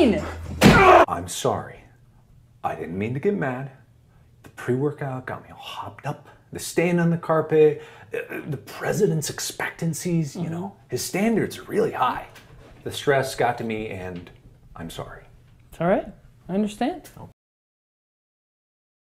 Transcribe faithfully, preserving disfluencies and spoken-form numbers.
mean? I'm sorry. I didn't mean to get mad. The pre-workout got me all hopped up. The stain on the carpet, the president's expectancies, you know, his standards are really high. The stress got to me and I'm sorry. It's all right. I understand.